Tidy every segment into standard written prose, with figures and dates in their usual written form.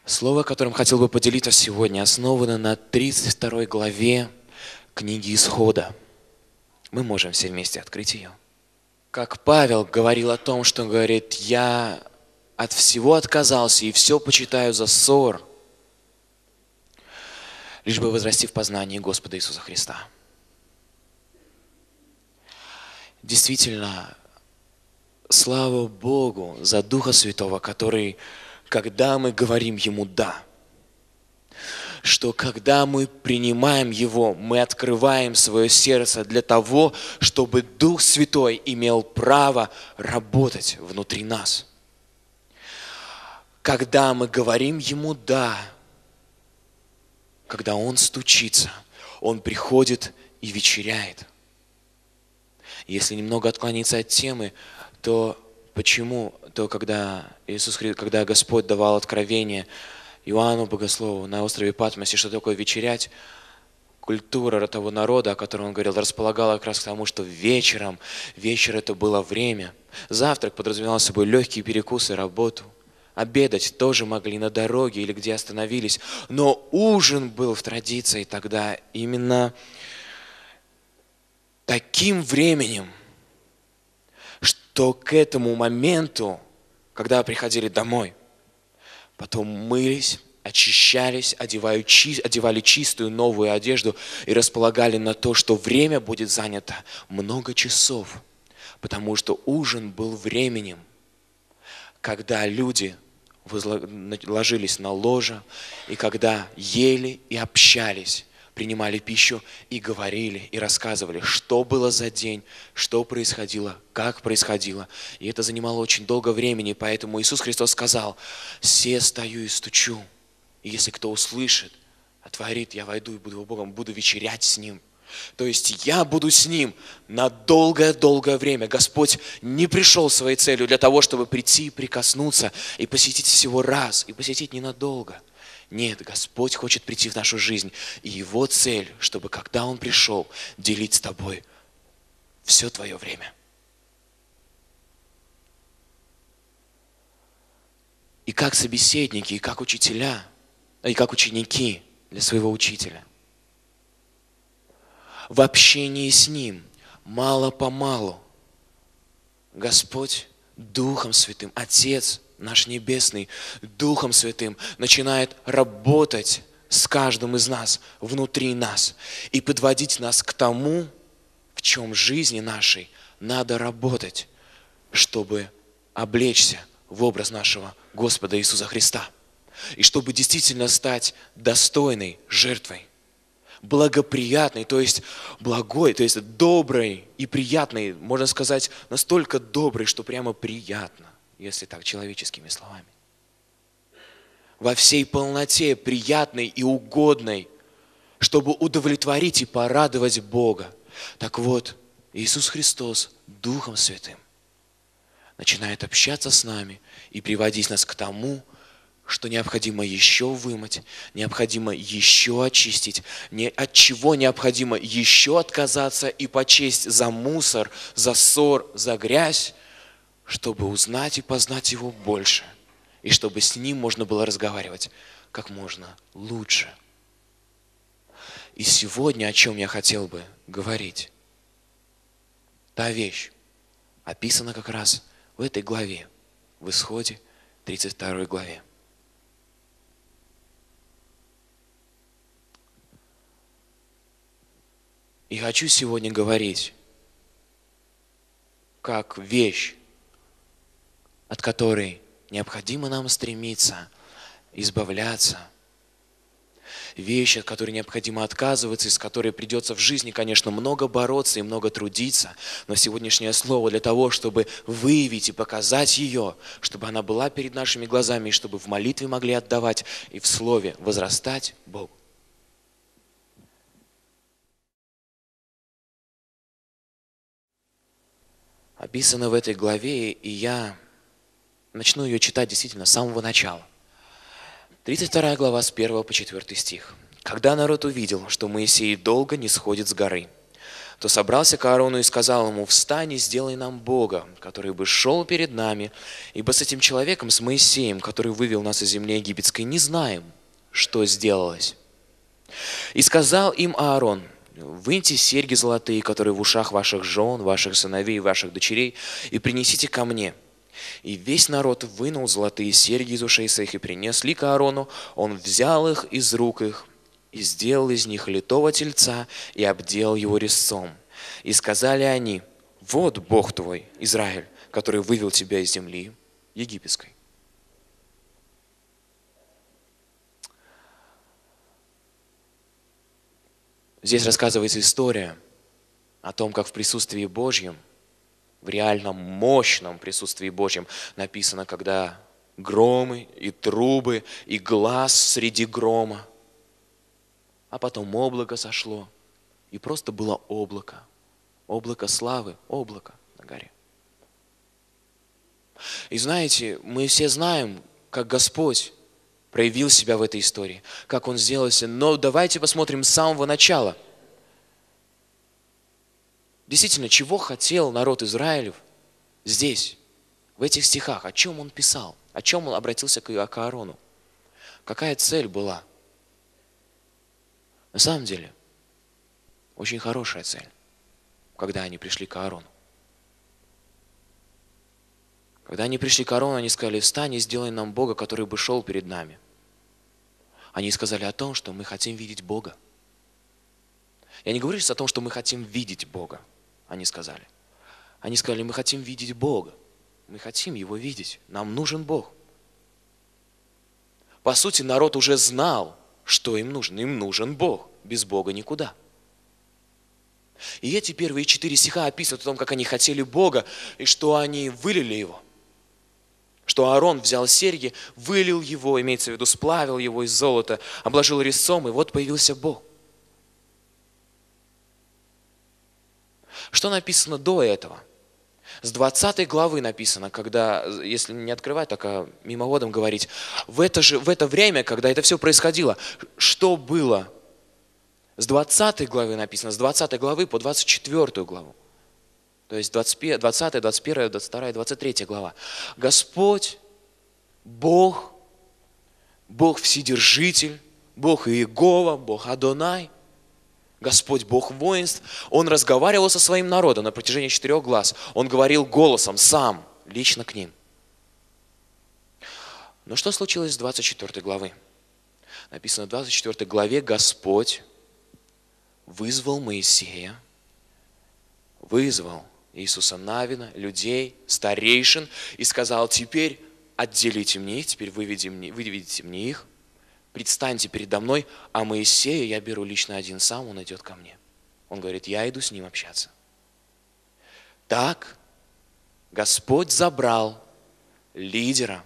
Слово, которым хотел бы поделиться сегодня, основано на 32 главе книги Исхода. Мы можем все вместе открыть ее. Как Павел говорил о том, что говорит: «Я от всего отказался и все почитаю за ссор, лишь бы возрасти в познании Господа Иисуса Христа». Действительно, слава Богу за Духа Святого, который, когда мы говорим Ему «да», что когда мы принимаем Его, мы открываем свое сердце для того, чтобы Дух Святой имел право работать внутри нас. Когда мы говорим Ему «да», когда Он стучится, Он приходит и вечеряет. Если немного отклониться от темы, то почему? То когда когда Господь давал откровение Иоанну Богослову на острове Патмосе, что такое вечерять, культура того народа, о котором он говорил, располагала как раз к тому, что вечер это было время. Завтрак подразумевал собой легкие перекусы, работу. Обедать тоже могли на дороге или где остановились. Но ужин был в традиции тогда именно таким временем, что к этому моменту, когда приходили домой, потом мылись, очищались, одевали чистую новую одежду и располагали на то, что время будет занято много часов, потому что ужин был временем, когда люди ложились на ложа, и когда ели и общались, принимали пищу и говорили, и рассказывали, что было за день, что происходило, как происходило. И это занимало очень долго времени, поэтому Иисус Христос сказал: «Се стою и стучу, и если кто услышит, отворит, я войду и буду его Богом, буду вечерять с Ним». То есть я буду с Ним на долгое-долгое время. Господь не пришел своей целью для того, чтобы прийти, прикоснуться и посетить всего раз, и посетить ненадолго. Нет, Господь хочет прийти в нашу жизнь, и Его цель, чтобы когда Он пришел, делить с тобой все твое время. И как собеседники, и как учителя, и как ученики для своего учителя. В общении с Ним мало-помалу Господь Духом Святым, Отец наш Небесный, Духом Святым начинает работать с каждым из нас, внутри нас, и подводить нас к тому, в чем жизни нашей надо работать, чтобы облечься в образ нашего Господа Иисуса Христа, и чтобы действительно стать достойной жертвой, благоприятной, то есть благой, то есть доброй и приятной, можно сказать, настолько доброй, что прямо приятно, если так, человеческими словами. Во всей полноте приятной и угодной, чтобы удовлетворить и порадовать Бога. Так вот, Иисус Христос Духом Святым начинает общаться с нами и приводить нас к тому, что необходимо еще вымыть, необходимо еще очистить, от чего необходимо еще отказаться и почесть за мусор, за ссор, за грязь, чтобы узнать и познать Его больше, и чтобы с Ним можно было разговаривать как можно лучше. И сегодня о чем я хотел бы говорить? Та вещь описана как раз в этой главе, в Исходе, 32 главе. И хочу сегодня говорить как вещь, от которой необходимо нам стремиться, избавляться. Вещь, от которой необходимо отказываться, и с которой придется в жизни, конечно, много бороться и много трудиться. Но сегодняшнее слово для того, чтобы выявить и показать ее, чтобы она была перед нашими глазами, и чтобы в молитве могли отдавать, и в слове возрастать Богу. Описано в этой главе, и я начну ее читать действительно с самого начала. 32 глава с 1 по 4 стих. «Когда народ увидел, что Моисей долго не сходит с горы, то собрался к Аарону и сказал ему: «Встань и сделай нам Бога, который бы шел перед нами, ибо с этим человеком, с Моисеем, который вывел нас из земли египетской, не знаем, что сделалось». И сказал им Аарон: «Выньте серьги золотые, которые в ушах ваших жен, ваших сыновей и ваших дочерей, и принесите ко мне». И весь народ вынул золотые серьги из ушей своих и принесли к Аарону. Он взял их из рук их и сделал из них литого тельца и обдел его резцом. И сказали они: «Вот Бог твой, Израиль, который вывел тебя из земли египетской». Здесь рассказывается история о том, как в присутствии Божьем, в реальном мощном присутствии Божьем написано, когда громы и трубы, и глас среди грома, а потом облако сошло, и просто было облако, облако славы, облако на горе. И знаете, мы все знаем, как Господь проявил себя в этой истории, как Он сделался, но давайте посмотрим с самого начала. Действительно, чего хотел народ Израилев здесь, в этих стихах? О чем он писал? О чем он обратился к Аарону? Какая цель была? На самом деле, очень хорошая цель, когда они пришли к Аарону. Когда они пришли к Аарону, они сказали: «Встань и сделай нам Бога, который бы шел перед нами». Они сказали о том, что мы хотим видеть Бога. Я не говорю сейчас о том, что мы хотим видеть Бога. Они сказали, мы хотим видеть Бога. Мы хотим Его видеть. Нам нужен Бог. По сути, народ уже знал, что им нужен. Им нужен Бог. Без Бога никуда. И эти первые 4 стиха описывают о том, как они хотели Бога, и что они вылили Его. Что Аарон взял серьги, вылил его, имеется в виду, сплавил его из золота, обложил резцом, и вот появился Бог. Что написано до этого? С 20 главы написано, когда, если не открывать, так мимоходом говорить, в это время, когда это все происходило, что было? С 20 главы написано, с 20 главы по 24 главу. То есть 20, 21, 22, 23 глава. Господь, Бог Вседержитель, Бог Иегова, Бог Адонай, Господь Бог воинств, Он разговаривал со своим народом на протяжении 4 глаз. Он говорил голосом сам, лично к ним. Но что случилось с 24 главы? Написано в 24 главе: Господь вызвал Моисея, вызвал Иисуса Навина, людей, старейшин, и сказал: теперь отделите мне их, теперь выведите мне их, предстаньте передо мной, а Моисея я беру лично один сам, он идет ко мне. Он говорит: я иду с ним общаться. Так Господь забрал лидера,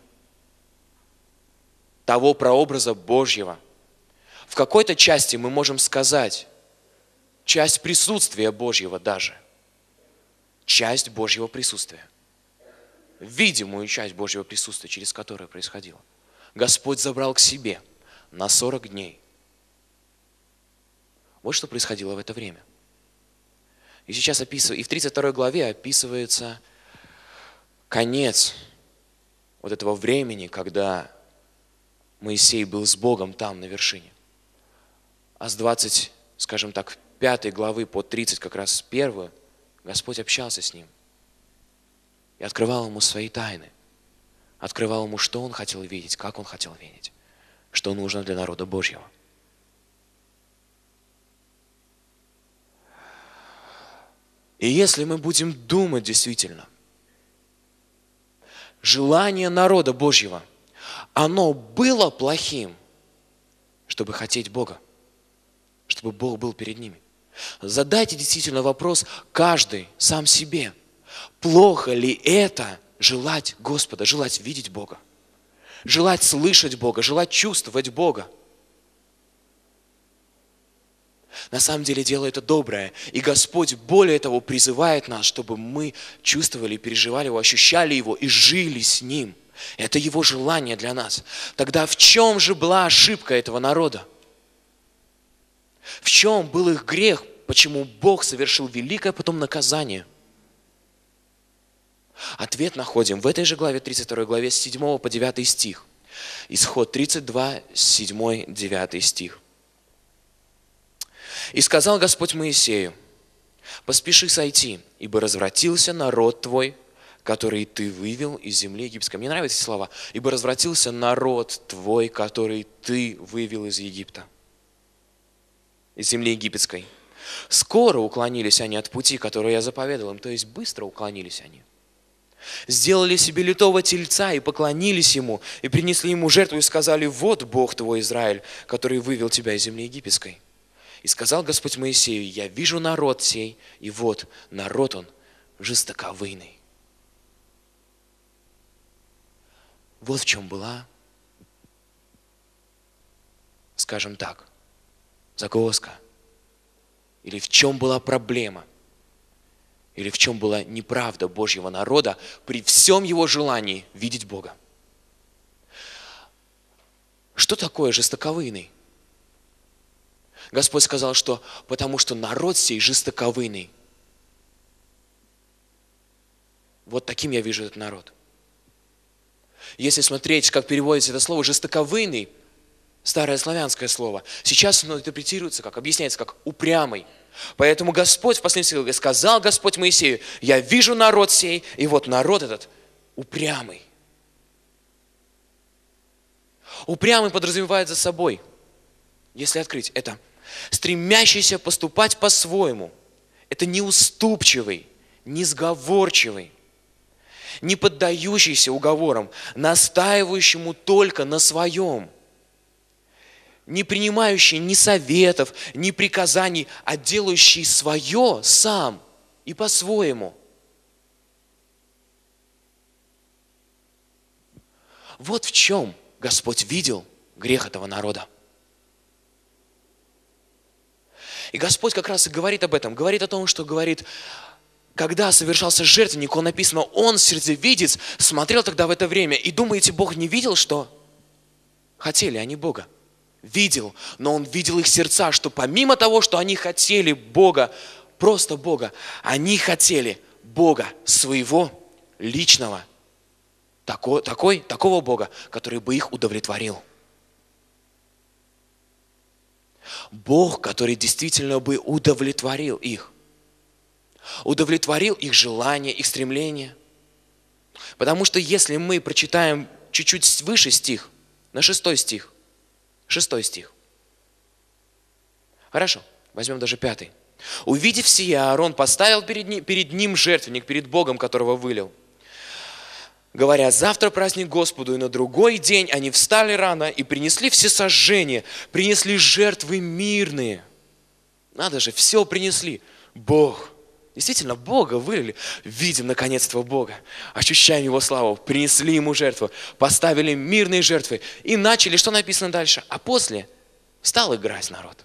того прообраза Божьего. В какой-то части мы можем сказать, часть присутствия Божьего даже. Часть Божьего присутствия. Видимую часть Божьего присутствия, через которое происходило. Господь забрал к себе на 40 дней. Вот что происходило в это время. И сейчас и в 32 главе описывается конец вот этого времени, когда Моисей был с Богом там, на вершине. А с 20, скажем так, 5 главы по 30, как раз 1, Господь общался с ним и открывал ему свои тайны. Открывал ему, что он хотел видеть, как он хотел видеть, что нужно для народа Божьего. И если мы будем думать действительно, желание народа Божьего, оно было плохим, чтобы хотеть Бога, чтобы Бог был перед ними. Задайте действительно вопрос каждый сам себе. Плохо ли это желать Господа, желать видеть Бога, желать слышать Бога, желать чувствовать Бога? На самом деле дело это доброе. И Господь более того призывает нас, чтобы мы чувствовали, переживали Его, ощущали Его и жили с Ним. Это Его желание для нас. Тогда в чем же была ошибка этого народа? В чем был их грех, почему Бог совершил великое потом наказание? Ответ находим в этой же главе, 32 главе, с 7 по 9 стих. Исход 32, 7, 9 стих. «И сказал Господь Моисею: поспеши сойти, ибо развратился народ твой, который ты вывел из земли египетской». Мне нравятся эти слова. «Ибо развратился народ твой, который ты вывел из Египта, из земли египетской. Скоро уклонились они от пути, который я заповедал им». То есть быстро уклонились они. «Сделали себе литого тельца и поклонились ему, и принесли ему жертву, и сказали: вот Бог твой Израиль, который вывел тебя из земли египетской. И сказал Господь Моисею: я вижу народ сей, и вот народ он жестоковыйный». Вот в чем была, скажем так, загвоздка. Или в чем была проблема. Или в чем была неправда Божьего народа при всем его желании видеть Бога. Что такое жестоковыйный? Господь сказал, что потому что народ сей жестоковыйный. Вот таким я вижу этот народ. Если смотреть, как переводится это слово «жестоковыйный», старое славянское слово, сейчас оно интерпретируется, как объясняется, как «упрямый». Поэтому Господь в последнем стихе говорит: сказал Господь Моисею: я вижу народ сей, и вот народ этот упрямый. Упрямый подразумевает за собой, если открыть, это стремящийся поступать по-своему. Это неуступчивый, несговорчивый, не поддающийся уговорам, настаивающему только на своем, не принимающий ни советов, ни приказаний, а делающий свое сам и по-своему. Вот в чем Господь видел грех этого народа. И Господь как раз и говорит об этом, говорит о том, что говорит, когда совершался жертвенник, он написано, он, сердцевидец, смотрел тогда в это время. И думаете, Бог не видел, что хотели они Бога? Видел, но он видел их сердца, что помимо того, что они хотели Бога, просто Бога, они хотели Бога своего, личного, такого Бога, который бы их удовлетворил. Бог, который действительно бы удовлетворил их желания, их стремления. Потому что если мы прочитаем чуть-чуть выше стих, на 6 стих, Хорошо, возьмем даже 5. «Увидев сие, Аарон поставил перед ним жертвенник, перед Богом, которого вылил. Говоря: завтра праздник Господу, и на другой день они встали рано и принесли всесожжение, принесли жертвы мирные». Надо же, все принесли. Бог. Действительно, Бога вылили. Видим наконец-то Бога. Ощущаем Его славу. Принесли Ему жертву. Поставили мирные жертвы. И начали, что написано дальше? А после стал играть народ.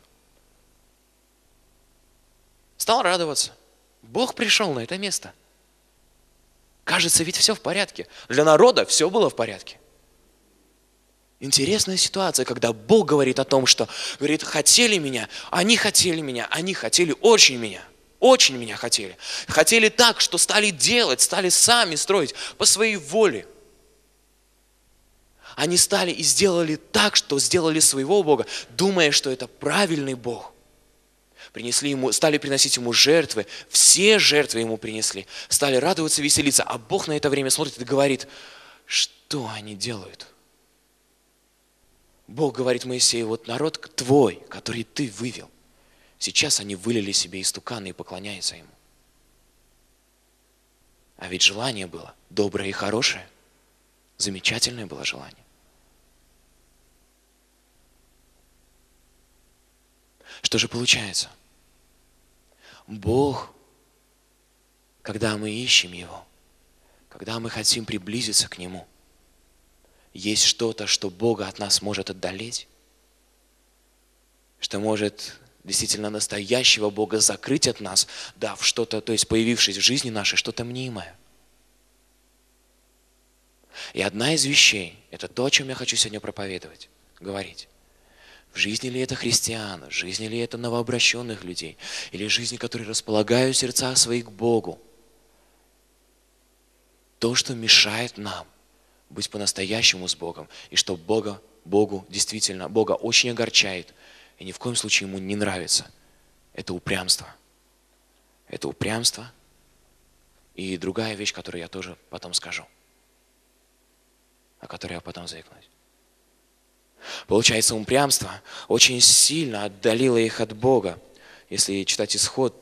Стал радоваться. Бог пришел на это место. Кажется, ведь все в порядке. Для народа все было в порядке. Интересная ситуация, когда Бог говорит о том, что, говорит, хотели меня, они хотели очень меня хотели. Хотели так, что стали делать, стали сами строить по своей воле. Они стали и сделали так, что сделали своего Бога, думая, что это правильный Бог. Стали приносить Ему жертвы, все жертвы Ему принесли, стали радоваться, веселиться, а Бог на это время смотрит и говорит: что они делают? Бог говорит Моисею: вот народ твой, который ты вывел, сейчас они вылили себе истуканы и поклоняются ему. А ведь желание было доброе и хорошее, замечательное было желание. Что же получается? Бог, когда мы ищем Его, когда мы хотим приблизиться к Нему, есть что-то, что Бога от нас может отдалить, что может действительно настоящего Бога закрыть от нас, дав что-то, то есть появившись в жизни нашей, что-то мнимое. И одна из вещей, это то, о чем я хочу сегодня проповедовать, говорить, В жизни ли это христиан, в жизни ли это новообращенных людей, или жизни, которые располагают сердца свои к Богу. То, что мешает нам быть по-настоящему с Богом, и что Бога очень огорчает, и ни в коем случае Ему не нравится, это упрямство. Это упрямство. И другая вещь, которую я тоже потом скажу, о которой я потом заикнусь. Получается, упрямство очень сильно отдалило их от Бога, если читать Исход.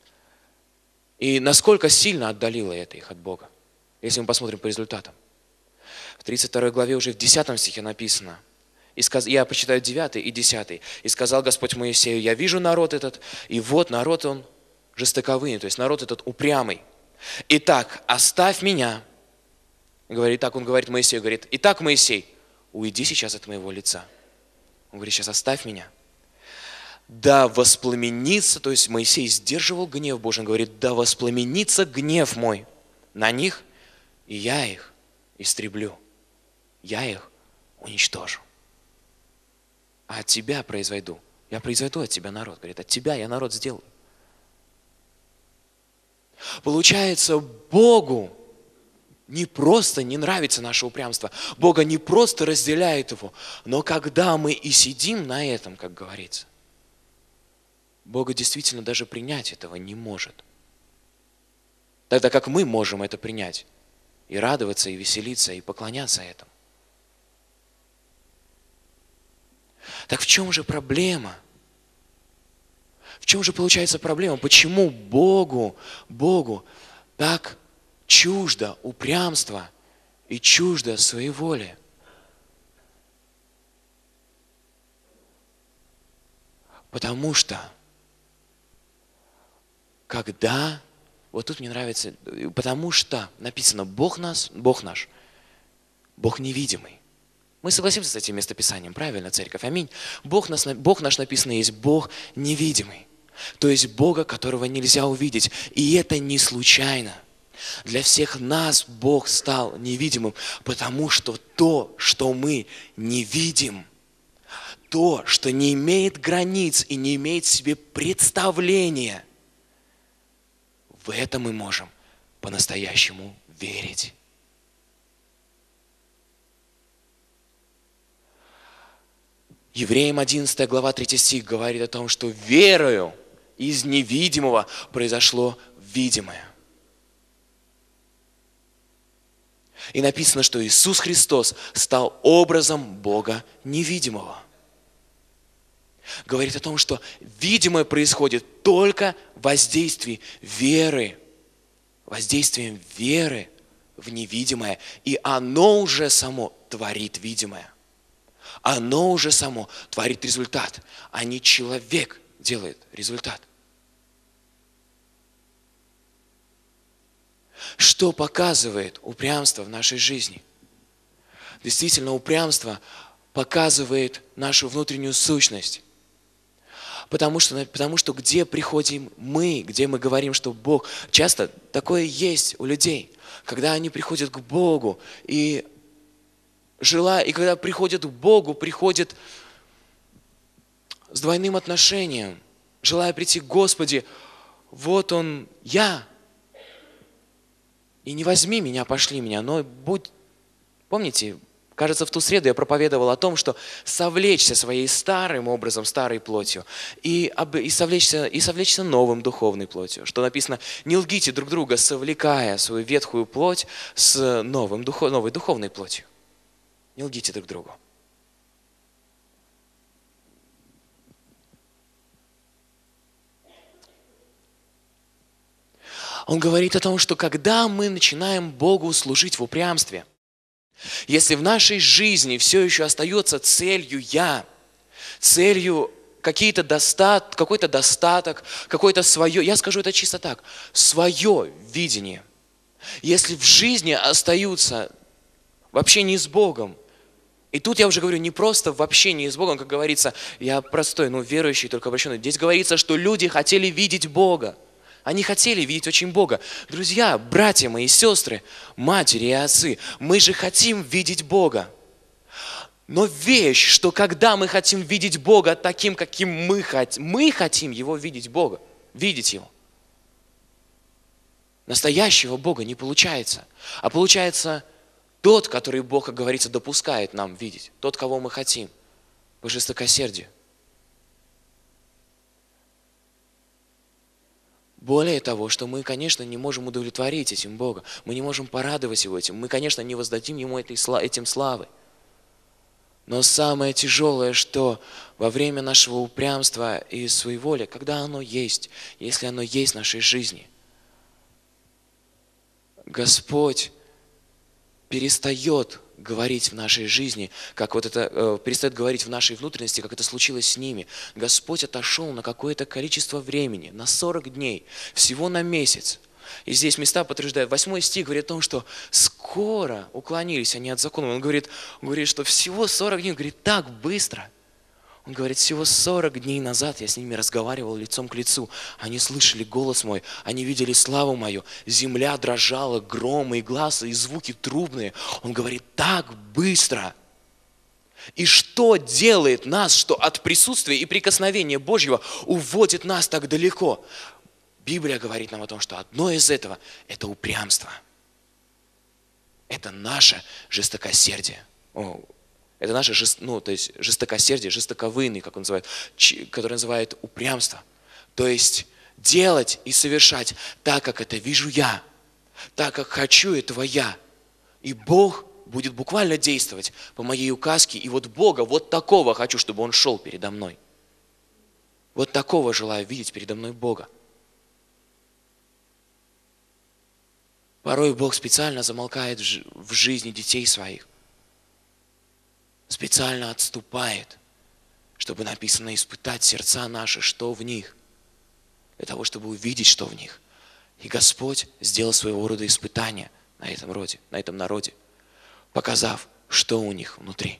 И насколько сильно отдалило это их от Бога, если мы посмотрим по результатам. В 32 главе уже в 10 стихе написано, я почитаю 9 и 10. «И сказал Господь Моисею, я вижу народ этот, и вот народ он жестоковыйный», то есть народ этот упрямый. «Итак, оставь меня». Так он говорит Моисею, говорит, «Итак, Моисей, уйди сейчас от моего лица». Он говорит, сейчас оставь меня. «Да воспламенится», то есть Моисей сдерживал гнев Божий, он говорит, «Да воспламенится гнев мой на них, и я их истреблю, я их уничтожу. А от тебя я произведу от тебя народ». Говорит, от тебя я народ сделаю. Получается, Богу не просто не нравится наше упрямство, Бога не просто разделяет его, но когда мы и сидим на этом, как говорится, Бога действительно даже принять этого не может. Тогда как мы можем это принять и радоваться, и веселиться, и поклоняться этому. Так в чем же проблема? В чем же получается проблема? Почему Богу так чуждо упрямство и чуждо своеволие? Потому что, вот тут мне нравится, потому что написано, Бог наш, Бог невидимый. Мы согласимся с этим местописанием, правильно, церковь? Аминь. Бог наш, написано, есть Бог невидимый. То есть Бога, которого нельзя увидеть. И это не случайно. Для всех нас Бог стал невидимым, потому что то, что мы не видим, то, что не имеет границ и не имеет в себе представления, в это мы можем по-настоящему верить. Евреям 11 глава 3 стих говорит о том, что верою из невидимого произошло видимое. И написано, что Иисус Христос стал образом Бога невидимого. Говорит о том, что видимое происходит только воздействием веры в невидимое, и оно уже само творит видимое. Оно уже само творит результат, а не человек делает результат. Что показывает упрямство в нашей жизни? Действительно, упрямство показывает нашу внутреннюю сущность. Потому что где приходим мы, где мы говорим, что Бог, часто такое есть у людей, когда они приходят к Богу, и когда приходят к Богу, приходят с двойным отношением, желая прийти к Господи, вот Он, я, и не возьми меня, пошли меня, но помните, кажется, в ту среду я проповедовал о том, что совлечься своей старым образом, старой плотью, и совлечься новым духовной плотью. Что написано, не лгите друг друга, совлекая свою ветхую плоть с новой духовной плотью. Не лгите друг другу. Он говорит о том, что когда мы начинаем Богу служить в упрямстве, если в нашей жизни все еще остается целью «я», целью какой-то достаток, какое-то свое, я скажу это чисто так, свое видение, если в жизни остаются в общении с Богом, и тут я уже говорю не просто в общении с Богом, как говорится, я простой, верующий, только обращенный. Здесь говорится, что люди хотели видеть Бога. Они хотели видеть очень Бога. Друзья, братья мои, сестры, матери и отцы, мы же хотим видеть Бога. Но вещь, что когда мы хотим видеть Бога таким, каким мы хотим Его видеть Бога, видеть Его. Настоящего Бога не получается. А получается тот, который Бог, как говорится, допускает нам видеть. Тот, кого мы хотим. По жестокосердию. Более того, что мы, конечно, не можем удовлетворить этим Бога. Мы не можем порадовать Его этим. Мы, конечно, не воздадим Ему этим славы. Но самое тяжелое, что во время нашего упрямства и своеволия, когда оно есть, если оно есть в нашей жизни, Господь перестает говорить в нашей жизни, как вот это, перестает говорить в нашей внутренности, как это случилось с ними. Господь отошел на какое-то количество времени, на 40 дней, всего на месяц. И здесь места подтверждают. 8 стих говорит о том, что скоро уклонились они от закона. Он говорит, что всего 40 дней, он говорит, так быстро. Он говорит, всего 40 дней назад я с ними разговаривал лицом к лицу. Они слышали голос мой, они видели славу мою. Земля дрожала, громы и глазы, и звуки трубные. Он говорит, так быстро. И что делает нас, что от присутствия и прикосновения Божьего уводит нас так далеко? Библия говорит нам о том, что одно из этого – это упрямство. Это наше жестокосердие. Это наше жестокосердие, жестоковыйный, как он называет, который называет упрямство. То есть делать и совершать так, как это вижу я, так, как хочу этого я. И Бог будет буквально действовать по моей указке. И вот Бога, вот такого хочу, чтобы Он шел передо мной. Вот такого желаю видеть передо мной Бога. Порой Бог специально замолкает в жизни детей своих. Специально отступает, чтобы написано испытать сердца наши, что в них, для того, чтобы увидеть, что в них. И Господь сделал своего рода испытания на этом народе, показав, что у них внутри.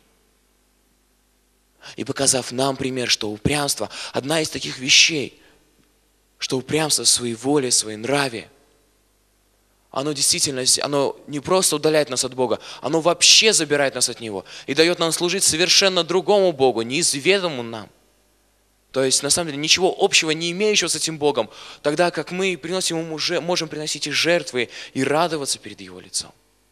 И показав нам пример, что упрямство – одна из таких вещей, что упрямство в своей воле, в своей нраве, оно действительно, оно не просто удаляет нас от Бога, оно вообще забирает нас от Него и дает нам служить совершенно другому Богу, неизведанному нам. То есть, на самом деле, ничего общего не имеющего с этим Богом, тогда как мы можем приносить и жертвы, и радоваться перед Его лицом.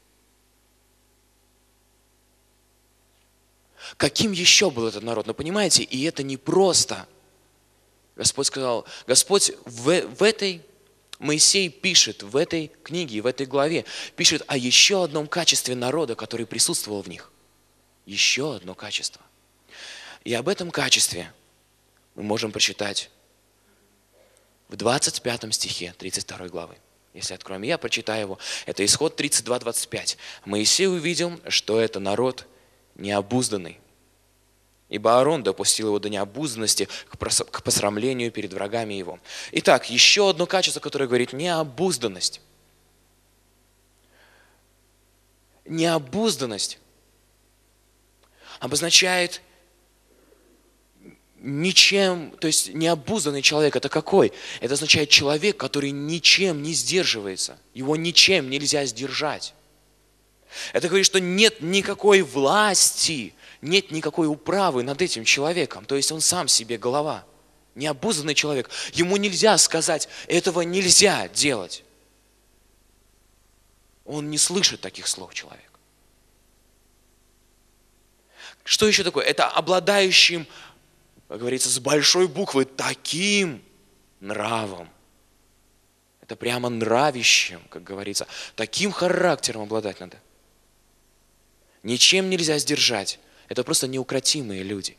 Каким еще был этот народ? Но понимаете, и это не просто. Господь сказал, Господь Моисей пишет в этой книге, в этой главе, пишет о еще одном качестве народа, который присутствовал в них. Еще одно качество. И об этом качестве мы можем прочитать в 25 стихе 32 главы. Если откроем, я прочитаю его. Это Исход 32:25. Моисей увидел, что это народ необузданный. Ибо Аарон допустил его до необузданности к посрамлению перед врагами его. Итак, еще одно качество, которое говорит необузданность. Необузданность обозначает ничем, то есть необузданный человек, это какой? Это означает человек, который ничем не сдерживается. Его ничем нельзя сдержать. Это говорит, что нет никакой власти, нет никакой управы над этим человеком. То есть он сам себе голова. Необузданный человек. Ему нельзя сказать, этого нельзя делать. Он не слышит таких слов человек. Что еще такое? Это обладающим, как говорится, с большой буквы таким нравом. Это прямо нравищем, как говорится. Таким характером обладать надо. Ничем нельзя сдержать. Это просто неукротимые люди.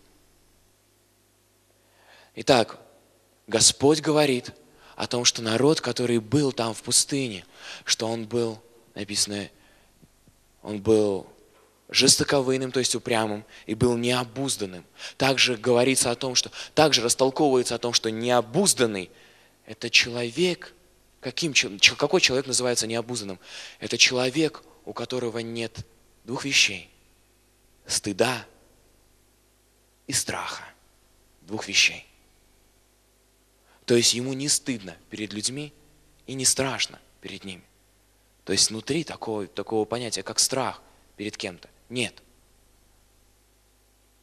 Итак, Господь говорит о том, что народ, который был там в пустыне, что он был, написано, он был жестоковыйным, то есть упрямым, и был необузданным. Также говорится о том, что, также растолковывается о том, что необузданный – это человек, какой человек называется необузданным? Это человек, у которого нет двух вещей. Стыда и страха. Двух вещей. То есть ему не стыдно перед людьми и не страшно перед ними. То есть внутри такого понятия, как страх перед кем-то, нет.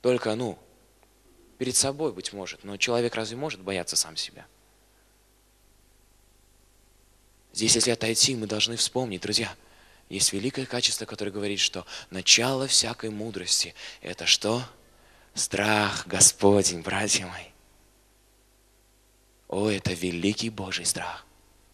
Только, перед собой, быть может. Но человек разве может бояться сам себя? Здесь, если отойти, мы должны вспомнить, друзья, есть великое качество, которое говорит, что начало всякой мудрости – это что? Страх Господень, братья мои. О, это великий Божий страх.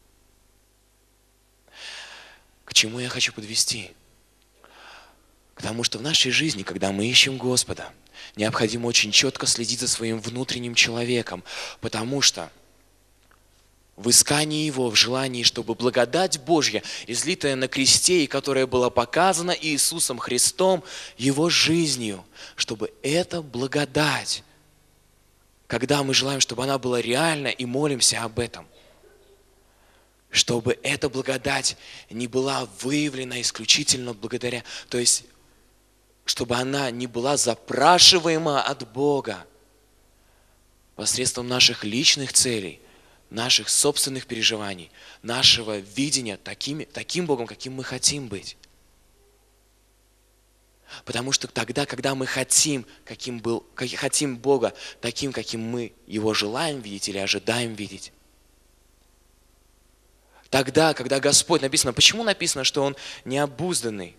К чему я хочу подвести? К тому, что в нашей жизни, когда мы ищем Господа, необходимо очень четко следить за своим внутренним человеком, потому что в искании Его, в желании, чтобы благодать Божья, излитая на кресте, и которая была показана Иисусом Христом, Его жизнью, чтобы эта благодать, когда мы желаем, чтобы она была реальна и молимся об этом, чтобы эта благодать не была выявлена исключительно благодаря, то есть, чтобы она не была запрашиваема от Бога посредством наших личных целей, наших собственных переживаний, нашего видения таким Богом, каким мы хотим быть. Потому что тогда, когда мы хотим Бога таким, каким мы Его желаем видеть или ожидаем видеть, тогда, когда Господь написано, почему написано, что Он необузданный?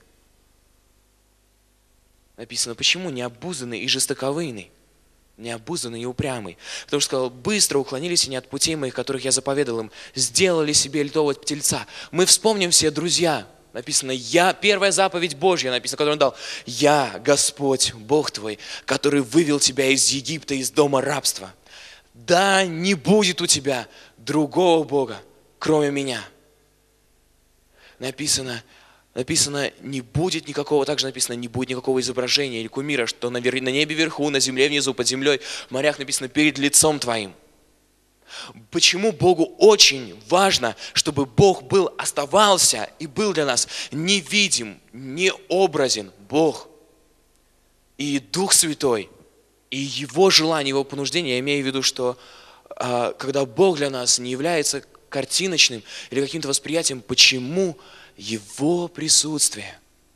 Написано, почему необузданный и жестоковыйный? Необузданный и упрямый. Потому что сказал, быстро уклонились они от путей моих, которых я заповедал им, сделали себе льтого тельца. Мы вспомним все, друзья, написано, первая заповедь Божья, написано, которую Он дал, я, Господь, Бог твой, который вывел тебя из Египта, из дома рабства. Да не будет у тебя другого Бога, кроме меня. Написано, не будет никакого, также написано, не будет никакого изображения или кумира, что на небе вверху, на земле внизу, под землей, в морях написано, перед лицом твоим. Почему Богу очень важно, чтобы Бог оставался и был для нас невидим, необразен Бог и Дух Святой, и Его желание, Его понуждение, я имею в виду, что когда Бог для нас не является картиночным или каким-то восприятием, почему Его присутствие,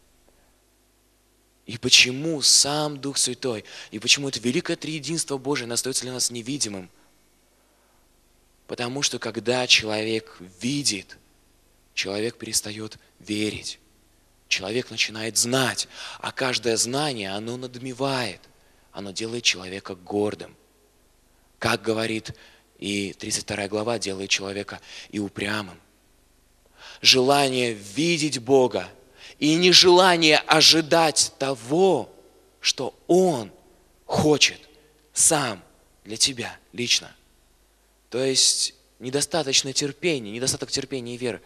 и почему сам Дух Святой, и почему это великое триединство Божие остается для нас невидимым. Потому что когда человек видит, человек перестает верить. Человек начинает знать, а каждое знание, оно надмевает, оно делает человека гордым. Как говорит и 32 глава, делает человека и упрямым. Желание видеть Бога и нежелание ожидать того, что Он хочет сам для тебя лично. То есть недостаток терпения и веры,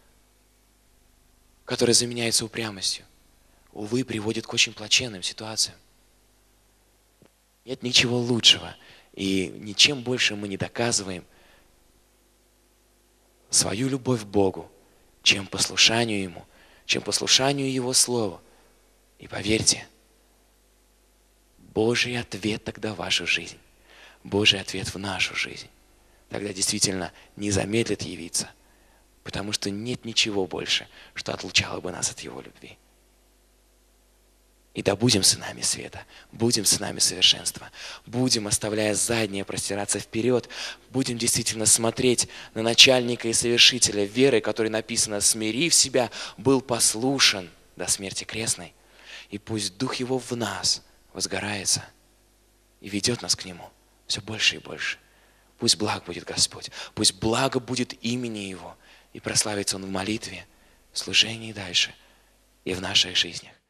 которая заменяется упрямостью, увы, приводит к очень плачевным ситуациям. Нет ничего лучшего, и ничем больше мы не доказываем свою любовь к Богу, чем послушанию Ему, чем послушанию Его Слова. И поверьте, Божий ответ тогда в вашу жизнь, Божий ответ в нашу жизнь, тогда действительно не замедлит явиться, потому что нет ничего больше, что отлучало бы нас от Его любви. И да будем сынами света, будем сынами совершенства, будем, оставляя заднее, простираться вперед, будем действительно смотреть на начальника и совершителя веры, который написано, смирив себя, был послушен до смерти крестной. И пусть Дух Его в нас возгорается и ведет нас к Нему все больше и больше. Пусть благ будет Господь, пусть благо будет имени Его, и прославится Он в молитве, в служении дальше и в наших жизнях.